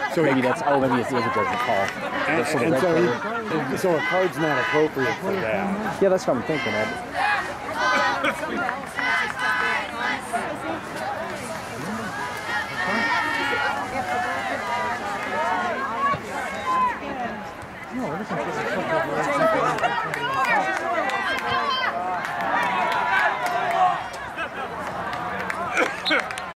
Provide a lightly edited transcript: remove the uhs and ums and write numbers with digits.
So maybe that's, oh, maybe it's a judgment call. So a card's not appropriate for that. Yeah, that's what I'm thinking of. No, it isn't.